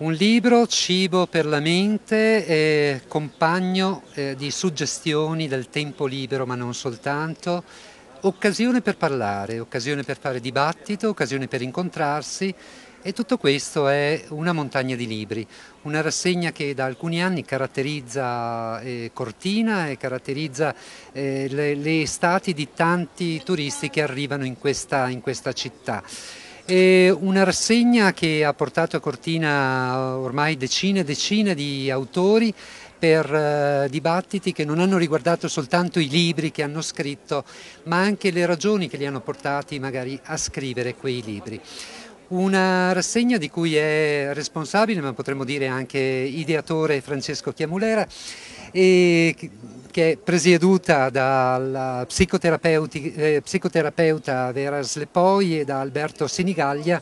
Un libro, cibo per la mente, compagno di suggestioni del tempo libero, ma non soltanto, occasione per parlare, occasione per fare dibattito, occasione per incontrarsi, e tutto questo è una montagna di libri, una rassegna che da alcuni anni caratterizza Cortina e caratterizza le estati di tanti turisti che arrivano in questa città. È una rassegna che ha portato a Cortina ormai decine e decine di autori per dibattiti che non hanno riguardato soltanto i libri che hanno scritto, ma anche le ragioni che li hanno portati magari a scrivere quei libri. Una rassegna di cui è responsabile, ma potremmo dire anche ideatore, Francesco Chiamulera, e che è presieduta dal psicoterapeuta Vera Slepoi e da Alberto Sinigaglia.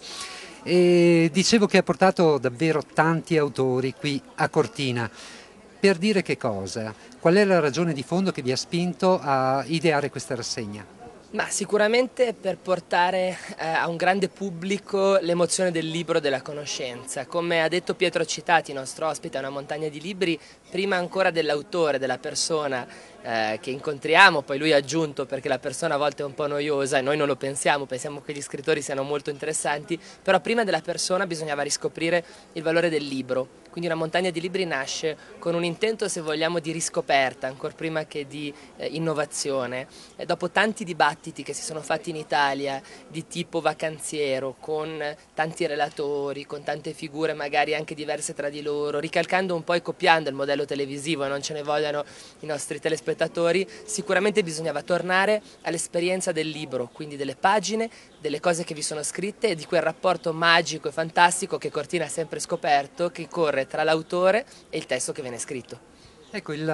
E dicevo che ha portato davvero tanti autori qui a Cortina. Per dire che cosa? Qual è la ragione di fondo che vi ha spinto a ideare questa rassegna? Ma sicuramente per portare a un grande pubblico l'emozione del libro, della conoscenza. Come ha detto Pietro Citati, nostro ospite, è una montagna di libri, prima ancora dell'autore, della persona che incontriamo, poi lui ha aggiunto, perché la persona a volte è un po' noiosa e noi non lo pensiamo che gli scrittori siano molto interessanti, però prima della persona bisognava riscoprire il valore del libro. Quindi una montagna di libri nasce con un intento, se vogliamo, di riscoperta, ancora prima che di innovazione. Dopo tanti dibattiti che si sono fatti in Italia di tipo vacanziero, con tanti relatori, con tante figure magari anche diverse tra di loro, ricalcando un po' e copiando il modello televisivo, e non ce ne vogliano i nostri telespettatori, sicuramente bisognava tornare all'esperienza del libro, quindi delle pagine, delle cose che vi sono scritte e di quel rapporto magico e fantastico che Cortina ha sempre scoperto, che corre tra l'autore e il testo che viene scritto. Ecco, il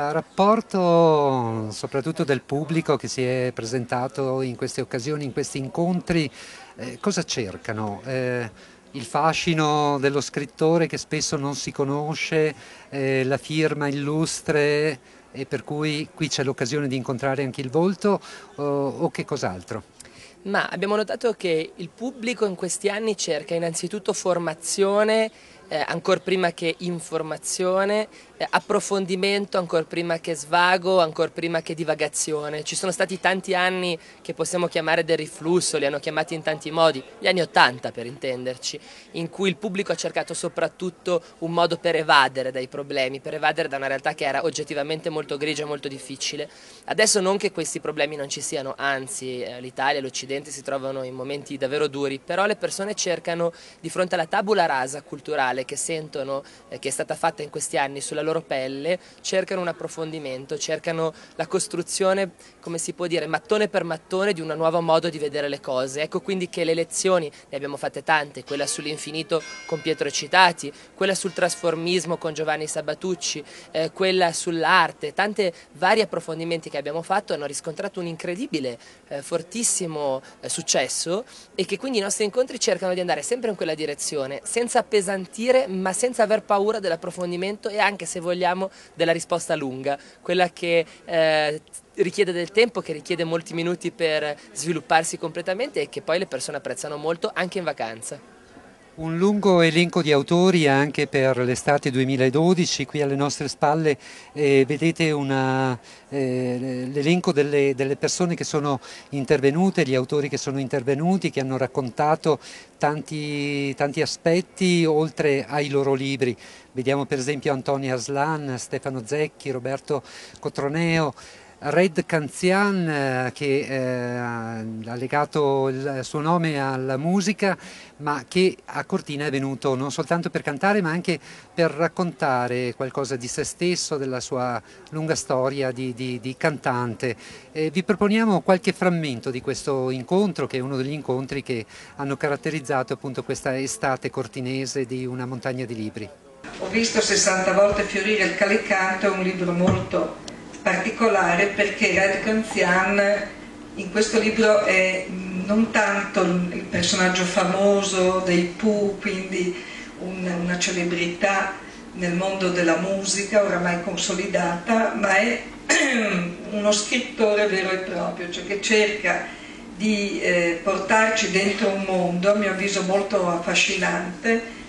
rapporto soprattutto del pubblico che si è presentato in queste occasioni, in questi incontri, cosa cercano? Il fascino dello scrittore che spesso non si conosce, la firma illustre, e per cui qui c'è l'occasione di incontrare anche il volto, o che cos'altro? Ma abbiamo notato che il pubblico in questi anni cerca innanzitutto formazione, ancor prima che informazione, approfondimento ancor prima che svago, ancor prima che divagazione. Ci sono stati tanti anni che possiamo chiamare del riflusso, li hanno chiamati in tanti modi, gli anni '80 per intenderci, in cui il pubblico ha cercato soprattutto un modo per evadere dai problemi, per evadere da una realtà che era oggettivamente molto grigia e molto difficile. Adesso non che questi problemi non ci siano, anzi l'Italia e l'Occidente si trovano in momenti davvero duri, però le persone cercano, di fronte alla tabula rasa culturale che sentono che è stata fatta in questi anni sulla loro pelle, cercano un approfondimento, cercano la costruzione, come si può dire, mattone per mattone di un nuovo modo di vedere le cose. Ecco quindi che le lezioni, ne abbiamo fatte tante, quella sull'infinito con Pietro Citati, quella sul trasformismo con Giovanni Sabatucci, quella sull'arte, tanti vari approfondimenti che abbiamo fatto hanno riscontrato un incredibile, fortissimo successo, e che quindi i nostri incontri cercano di andare sempre in quella direzione, senza appesantire ma senza aver paura dell'approfondimento e anche, se vogliamo, della risposta lunga, quella che richiede del tempo, che richiede molti minuti per svilupparsi completamente e che poi le persone apprezzano molto anche in vacanza. Un lungo elenco di autori anche per l'estate 2012, qui alle nostre spalle vedete l'elenco delle persone che sono intervenute, gli autori che sono intervenuti, che hanno raccontato tanti aspetti oltre ai loro libri. Vediamo per esempio Antonia Aslan, Stefano Zecchi, Roberto Cotroneo, Red Canzian, che ha legato il suo nome alla musica, ma che a Cortina è venuto non soltanto per cantare, ma anche per raccontare qualcosa di se stesso, della sua lunga storia di cantante. Vi proponiamo qualche frammento di questo incontro, che è uno degli incontri che hanno caratterizzato appunto questa estate cortinese di Una montagna di libri. Ho visto 60 volte fiorire il calicanto, è un libro molto particolare perché Red Canzian in questo libro è non tanto il personaggio famoso dei Pooh, quindi una celebrità nel mondo della musica oramai consolidata, ma è uno scrittore vero e proprio, cioè che cerca di portarci dentro un mondo, a mio avviso molto affascinante,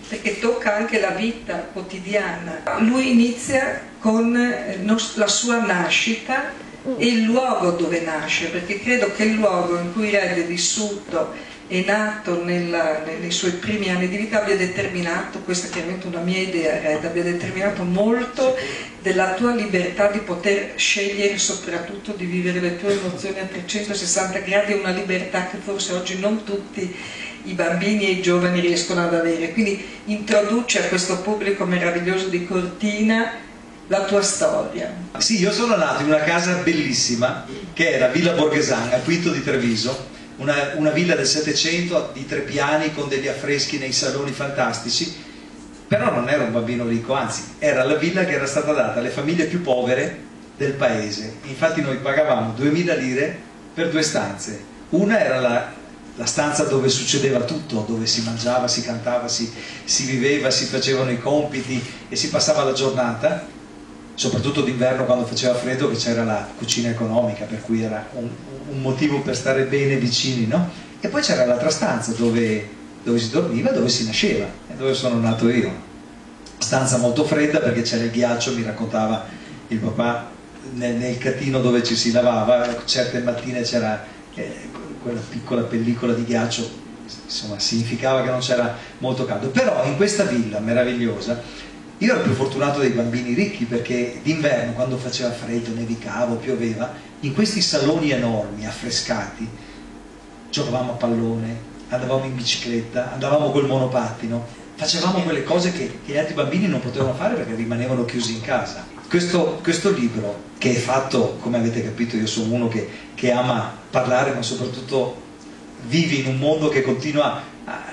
perché tocca anche la vita quotidiana. Lui inizia con la sua nascita e il luogo dove nasce, perché credo che il luogo in cui Red è vissuto, è nato nei suoi primi anni di vita, abbia determinato, questa è chiaramente una mia idea, Red, abbia determinato molto della tua libertà di poter scegliere, soprattutto di vivere le tue emozioni a 360 gradi, una libertà che forse oggi non tutti i bambini e i giovani riescono ad avere. Quindi introduce a questo pubblico meraviglioso di Cortina la tua storia. Sì, io sono nato in una casa bellissima che era Villa Borghesana, a Quinto di Treviso, una villa del Settecento di 3 piani con degli affreschi nei saloni fantastici, però non ero un bambino ricco, anzi era la villa che era stata data alle famiglie più povere del paese. Infatti noi pagavamo 2000 lire per 2 stanze. Una era la stanza dove succedeva tutto, dove si mangiava, si cantava, si viveva, si facevano i compiti e si passava la giornata, soprattutto d'inverno quando faceva freddo, che c'era la cucina economica, per cui era un motivo per stare bene vicini, no? E poi c'era l'altra stanza dove si dormiva, dove si nasceva, e dove sono nato io. Stanza molto fredda perché c'era il ghiaccio, mi raccontava il papà, nel catino dove ci si lavava, certe mattine c'era quella piccola pellicola di ghiaccio, insomma significava che non c'era molto caldo. Però in questa villa meravigliosa io ero più fortunato dei bambini ricchi, perché d'inverno, quando faceva freddo, nevicava o pioveva, in questi saloni enormi, affrescati, giocavamo a pallone, andavamo in bicicletta, andavamo col monopattino, facevamo quelle cose che gli altri bambini non potevano fare perché rimanevano chiusi in casa. Questo libro, che è fatto, come avete capito, io sono uno che ama parlare, ma soprattutto vive in un mondo che continua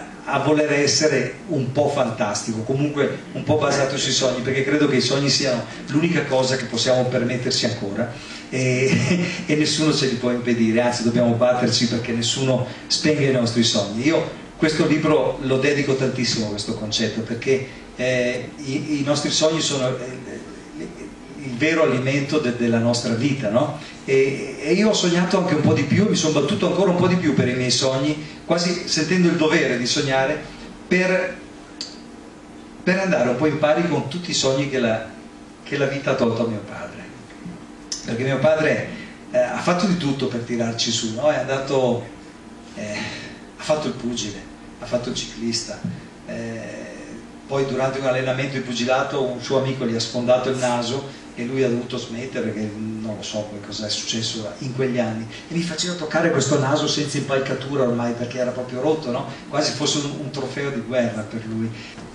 a voler essere un po' fantastico, comunque un po' basato sui sogni, perché credo che i sogni siano l'unica cosa che possiamo permetterci ancora e nessuno ce li può impedire, anzi dobbiamo batterci perché nessuno spenga i nostri sogni. Io questo libro lo dedico tantissimo a questo concetto, perché i nostri sogni sono il vero alimento della nostra vita, no? E io ho sognato anche un po' di più, mi sono battuto ancora un po' di più per i miei sogni, quasi sentendo il dovere di sognare per andare un po' in pari con tutti i sogni che la vita ha tolto a mio padre, perché mio padre ha fatto di tutto per tirarci su, no? È andato, ha fatto il pugile, ha fatto il ciclista, poi durante un allenamento di pugilato un suo amico gli ha sfondato il naso e lui ha dovuto smettere perché non lo so poi cosa è successo in quegli anni, e mi faceva toccare questo naso senza impalcatura ormai perché era proprio rotto, no? Quasi fosse un trofeo di guerra per lui.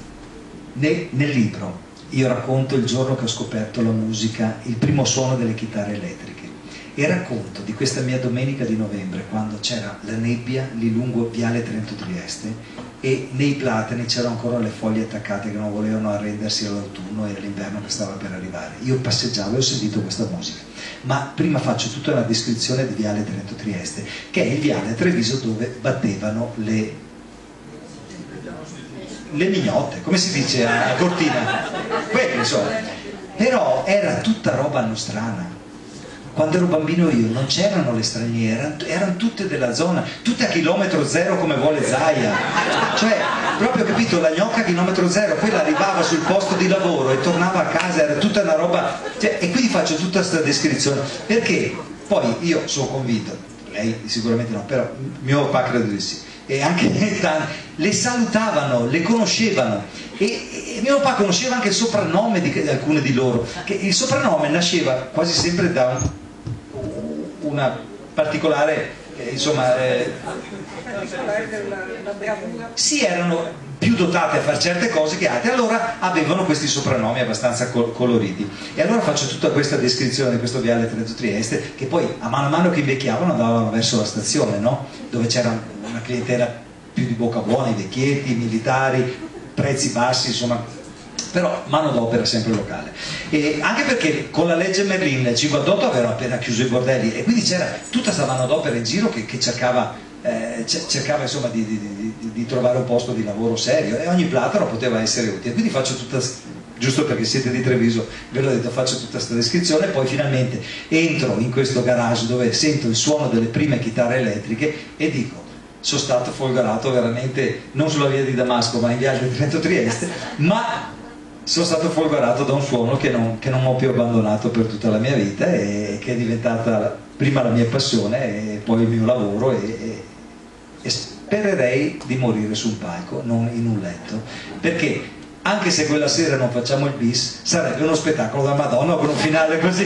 Nel libro io racconto il giorno che ho scoperto la musica, il primo suono delle chitarre elettriche, e racconto di questa mia domenica di novembre quando c'era la nebbia lì lungo Viale Trento Trieste e nei platani c'erano ancora le foglie attaccate che non volevano arrendersi all'autunno e all'inverno che stava per arrivare. Io passeggiavo e ho sentito questa musica, ma prima faccio tutta una descrizione di Viale Trento Trieste, che è il viale a Treviso dove battevano le mignotte, come si dice a Cortina, quelle insomma. Però era tutta roba nostrana. Quando ero bambino io non c'erano le straniere, erano tutte della zona, tutte a chilometro zero come vuole Zaia, cioè proprio capito, la gnocca a chilometro zero, quella arrivava sul posto di lavoro e tornava a casa, era tutta una roba, cioè, e quindi faccio tutta questa descrizione, perché poi io sono convinto, lei sicuramente no, però mio papà credo di sì, e anche le salutavano, le conoscevano, e mio papà conosceva anche il soprannome di alcune di loro, che il soprannome nasceva quasi sempre da una particolare, insomma, sì, erano più dotate a fare certe cose che altre, allora avevano questi soprannomi abbastanza coloriti. E allora faccio tutta questa descrizione di questo viale Trento Trieste, che poi a mano che invecchiavano andavano verso la stazione, no? Dove c'era una clientela più di bocca buona, i vecchietti, i militari, prezzi bassi, insomma, però manodopera sempre locale. E anche perché con la legge Merlin nel 58 avevano appena chiuso i bordelli e quindi c'era tutta questa manodopera in giro che cercava insomma di trovare un posto di lavoro serio, e ogni platano poteva essere utile. Quindi faccio tutta, giusto perché siete di Treviso, ve l'ho detto, faccio tutta questa descrizione, poi finalmente entro in questo garage dove sento il suono delle prime chitarre elettriche e dico: sono stato folgorato veramente, non sulla via di Damasco ma in viaggio di Trento-Trieste, ma sono stato folgorato da un suono che non ho più abbandonato per tutta la mia vita e che è diventata prima la mia passione e poi il mio lavoro e spererei di morire su un palco, non in un letto, perché anche se quella sera non facciamo il bis sarebbe uno spettacolo da Madonna con un finale così.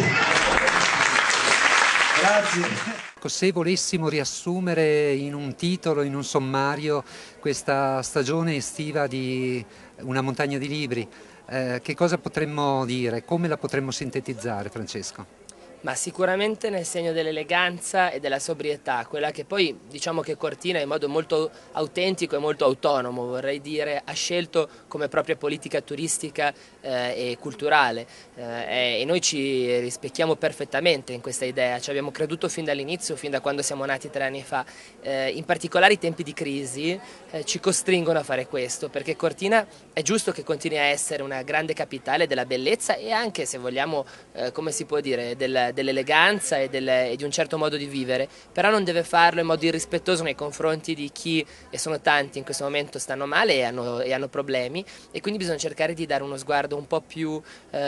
Grazie. Se volessimo riassumere in un titolo, in un sommario, questa stagione estiva di Una montagna di libri, che cosa potremmo dire? Come la potremmo sintetizzare, Francesco? Ma sicuramente nel segno dell'eleganza e della sobrietà, quella che poi diciamo che Cortina in modo molto autentico e molto autonomo, vorrei dire, ha scelto come propria politica turistica e culturale e noi ci rispecchiamo perfettamente in questa idea, ci abbiamo creduto fin dall'inizio, fin da quando siamo nati 3 anni fa, in particolare i tempi di crisi ci costringono a fare questo, perché Cortina è giusto che continui a essere una grande capitale della bellezza e anche, se vogliamo, come si può dire, dell'eleganza e di un certo modo di vivere, però non deve farlo in modo irrispettoso nei confronti di chi, e sono tanti in questo momento, stanno male e hanno problemi, e quindi bisogna cercare di dare uno sguardo un po' più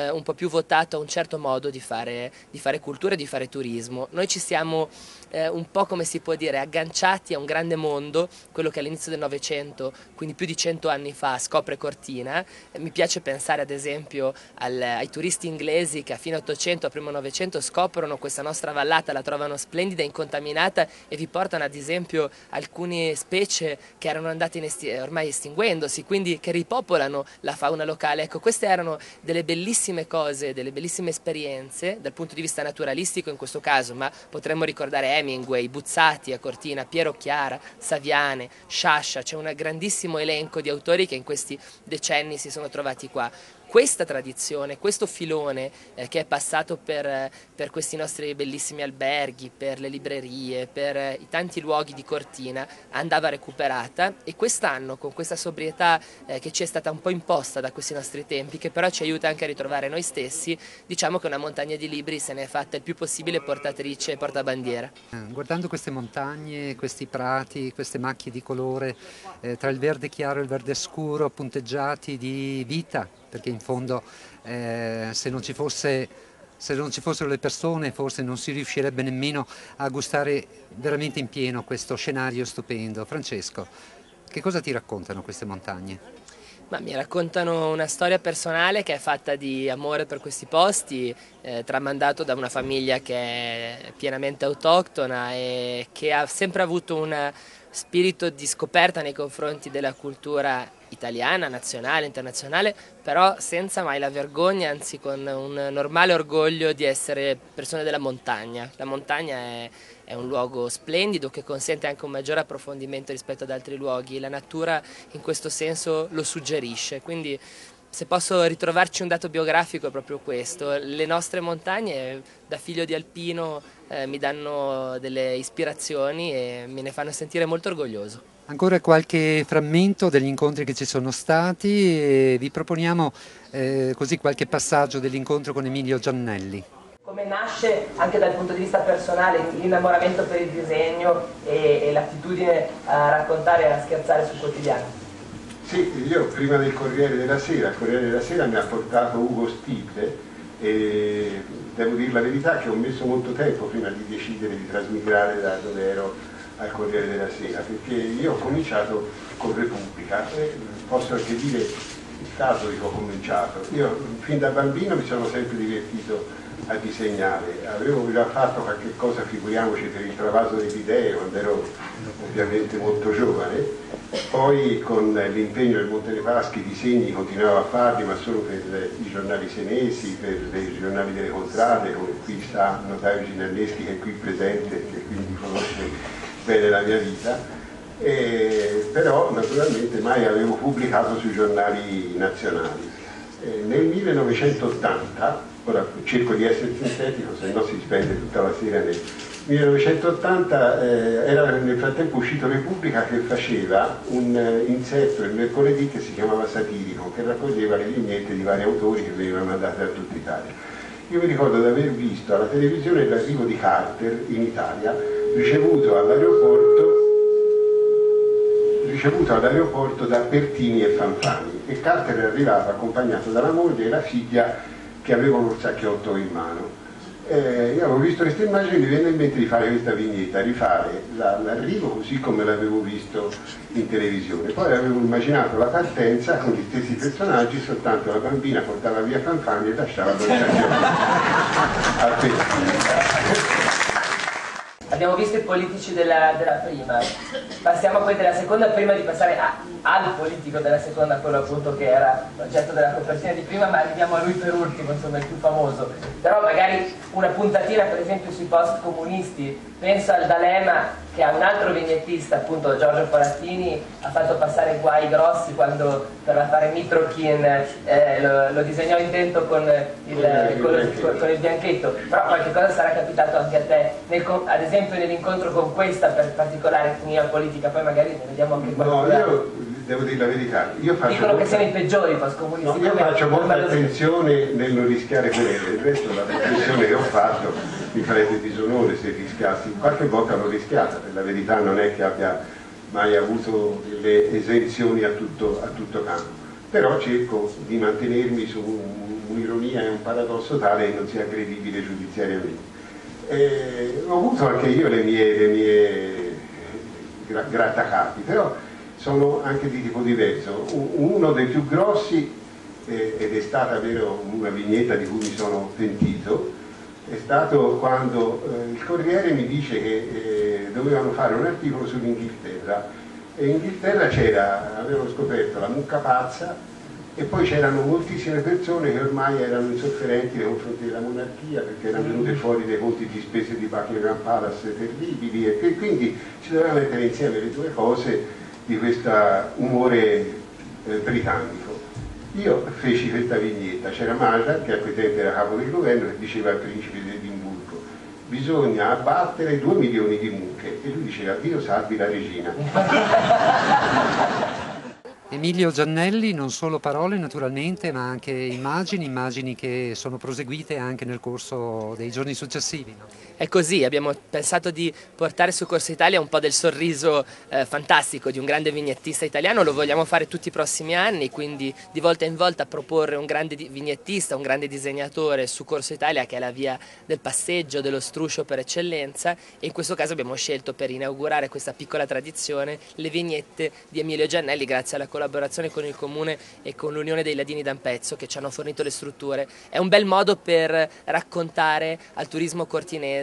votato a un certo modo di fare cultura e di fare turismo. Noi ci siamo un po', come si può dire, agganciati a un grande mondo, quello che all'inizio del Novecento, quindi più di 100 anni fa, scopre Cortina. Mi piace pensare ad esempio ai turisti inglesi che a fine 800, a primo Novecento scoprono questa nostra vallata, la trovano splendida, incontaminata e vi portano ad esempio alcune specie che erano andate ormai estinguendosi, quindi che ripopolano la fauna locale. Ecco, queste erano delle bellissime cose, delle bellissime esperienze dal punto di vista naturalistico in questo caso, ma potremmo ricordare Hemingway, Buzzati a Cortina, Piero Chiara, Saviane, Sciascia, c'è un grandissimo elenco di autori che in questi decenni si sono trovati qua. Questa tradizione, questo filone che è passato per questi nostri bellissimi alberghi, per le librerie, per i tanti luoghi di Cortina, andava recuperata, e quest'anno, con questa sobrietà che ci è stata un po' imposta da questi nostri tempi, che però ci aiuta anche a ritrovare noi stessi, diciamo che Una montagna di libri se ne è fatta il più possibile portatrice e portabandiera. Guardando queste montagne, questi prati, queste macchie di colore, tra il verde chiaro e il verde scuro, punteggiati di vita, perché in fondo se non ci fossero le persone forse non si riuscirebbe nemmeno a gustare veramente in pieno questo scenario stupendo. Francesco, che cosa ti raccontano queste montagne? Ma mi raccontano una storia personale che è fatta di amore per questi posti, tramandato da una famiglia che è pienamente autoctona e che ha sempre avuto un spirito di scoperta nei confronti della cultura italiana, nazionale, internazionale, però senza mai la vergogna, anzi con un normale orgoglio di essere persone della montagna. La montagna è un luogo splendido che consente anche un maggiore approfondimento rispetto ad altri luoghi, la natura in questo senso lo suggerisce, quindi se posso ritrovarci un dato biografico è proprio questo: le nostre montagne da figlio di alpino mi danno delle ispirazioni e me ne fanno sentire molto orgoglioso. Ancora qualche frammento degli incontri che ci sono stati e vi proponiamo così qualche passaggio dell'incontro con Emilio Giannelli. Come nasce anche dal punto di vista personale l'innamoramento per il disegno e l'attitudine a raccontare e a scherzare sul quotidiano? Sì, io prima del Corriere della Sera, il Corriere della Sera mi ha portato Ugo Stipple e devo dire la verità che ho messo molto tempo prima di decidere di trasmigrare da dove ero al Corriere della Sera, perché io ho cominciato con Repubblica e posso anche dire il caso che ho cominciato. Io fin da bambino mi sono sempre divertito a disegnare, avevo già fatto qualche cosa, figuriamoci, per il Travaso dell'Idee quando ero ovviamente molto giovane, poi con l'impegno del Monte dei Paschi i disegni continuavo a farli, ma solo per i giornali senesi, per i giornali delle contrade, come qui sta il notaio Ginaleschi che è qui presente e che quindi conosce bene la mia vita, però naturalmente mai avevo pubblicato sui giornali nazionali. Nel 1980, ora cerco di essere sintetico, se no si spende tutta la sera nel 1980 era nel frattempo uscito Repubblica che faceva un inserto il mercoledì che si chiamava Satirico, che raccoglieva le vignette di vari autori che venivano mandate da tutta Italia. Io mi ricordo di aver visto alla televisione l'arrivo di Carter in Italia, ricevuto all'aeroporto ricevuto all'aeroporto da Pertini e Fanfani, e Carter è arrivato accompagnato dalla moglie e la figlia che avevano un sacchiotto in mano. Io avevo visto questa immagine e mi venne in mente di fare questa vignetta, rifare l'arrivo così come l'avevo visto in televisione. Poi avevo immaginato la partenza con gli stessi personaggi, soltanto la bambina portava via Fanfani e lasciava il sacchiotto a Pertini. Abbiamo visto i politici della prima, passiamo a quelli della seconda prima di passare al politico della seconda, quello appunto che era l'oggetto della copertina di prima, ma arriviamo a lui per ultimo, insomma il più famoso. Però magari una puntatina per esempio sui post comunisti, penso al D'Alema, che ha un altro vignettista, appunto Giorgio Forattini, ha fatto passare guai grossi quando per l'affare Mitrokhin lo disegnò intento con il bianchetto. Però qualche cosa sarà capitato anche a te, ad esempio nell'incontro con questa particolare etnia politica, poi magari ne vediamo anche qualcosa. No, io devo dire la verità, dicono che siano i peggiori i post-comunisti. No, io faccio molta attenzione nel non rischiare querele, il resto la riflessione che ho fatto mi farebbe disonore se rischiassi, qualche volta l'ho rischiata, per la verità non è che abbia mai avuto delle esenzioni a tutto campo, però cerco di mantenermi su un'ironia e un paradosso tale che non sia aggredibile giudiziariamente. Ho avuto anche io le mie grattacapi, però sono anche di tipo diverso. Uno dei più grossi, ed è stata vero una vignetta di cui mi sono pentito, è stato quando il Corriere mi dice che dovevano fare un articolo sull'Inghilterra, e in Inghilterra avevano scoperto la mucca pazza, e poi c'erano moltissime persone che ormai erano insofferenti nei confronti della monarchia, perché erano venute fuori dei conti di spese di Buckingham Palace terribili, e quindi si doveva mettere insieme le due cose di questo umore britannico. Io feci questa vignetta, c'era Malta, che a quei tempi era capo del governo, che diceva al principe di Edimburgo: bisogna abbattere 2 milioni di mucche, e lui diceva: Dio salvi la regina. Emilio Giannelli, non solo parole naturalmente, ma anche immagini che sono proseguite anche nel corso dei giorni successivi. No? È così, abbiamo pensato di portare su Corso Italia un po' del sorriso fantastico di un grande vignettista italiano, lo vogliamo fare tutti i prossimi anni, quindi di volta in volta proporre un grande vignettista, un grande disegnatore su Corso Italia, che è la via del passeggio, dello struscio per eccellenza, e in questo caso abbiamo scelto, per inaugurare questa piccola tradizione, le vignette di Emilio Giannelli, grazie alla collaborazione con il Comune e con l'Unione dei Ladini d'Ampezzo, che ci hanno fornito le strutture. È un bel modo per raccontare al turismo cortinese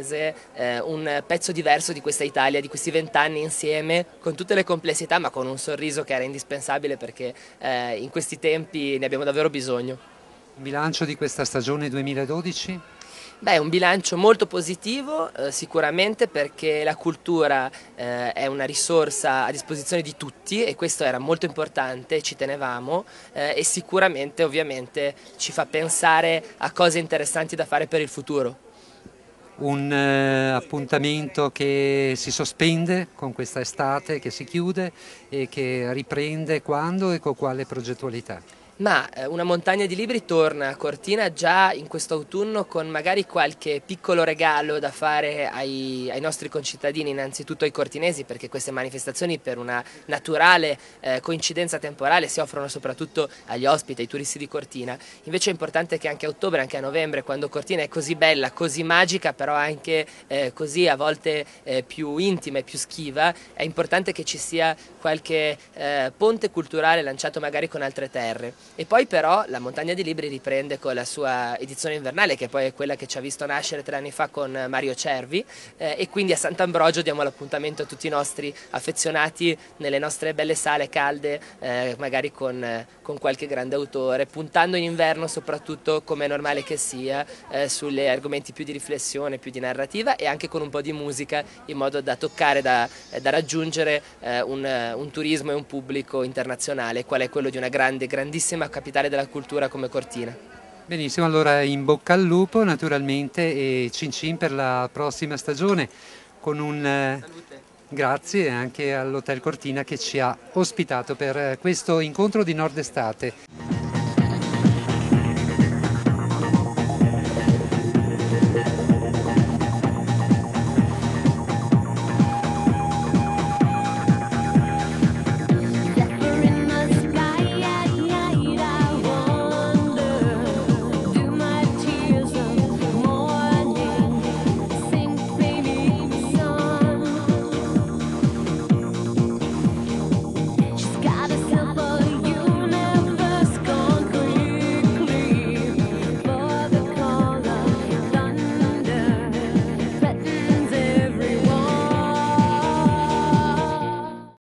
un pezzo diverso di questa Italia, di questi 20 anni insieme, con tutte le complessità, ma con un sorriso che era indispensabile, perché in questi tempi ne abbiamo davvero bisogno. Un bilancio di questa stagione 2012? Beh, un bilancio molto positivo, sicuramente, perché la cultura è una risorsa a disposizione di tutti, e questo era molto importante, ci tenevamo, e sicuramente ovviamente ci fa pensare a cose interessanti da fare per il futuro. Un appuntamento che si sospende con questa estate, che si chiude e che riprende quando e con quale progettualità? Ma una montagna di libri torna a Cortina già in questo autunno, con magari qualche piccolo regalo da fare ai nostri concittadini, innanzitutto ai cortinesi, perché queste manifestazioni, per una naturale coincidenza temporale, si offrono soprattutto agli ospiti, ai turisti di Cortina. Invece è importante che anche a ottobre, anche a novembre, quando Cortina è così bella, così magica, però anche così a volte più intima e più schiva, è importante che ci sia qualche ponte culturale lanciato magari con altre terre. E poi però la Montagna di Libri riprende con la sua edizione invernale, che poi è quella che ci ha visto nascere 3 anni fa con Mario Cervi, e quindi a Sant'Ambrogio diamo l'appuntamento a tutti i nostri affezionati nelle nostre belle sale calde, magari con qualche grande autore, puntando in inverno soprattutto, come è normale che sia, sugli argomenti più di riflessione, più di narrativa, e anche con un po' di musica, in modo da toccare, da raggiungere un turismo e un pubblico internazionale, qual è quello di una grandissima capitale della cultura come Cortina. Benissimo, allora in bocca al lupo naturalmente, e cin cin per la prossima stagione, con un grazie anche all'Hotel Cortina che ci ha ospitato per questo incontro di Nord Estate.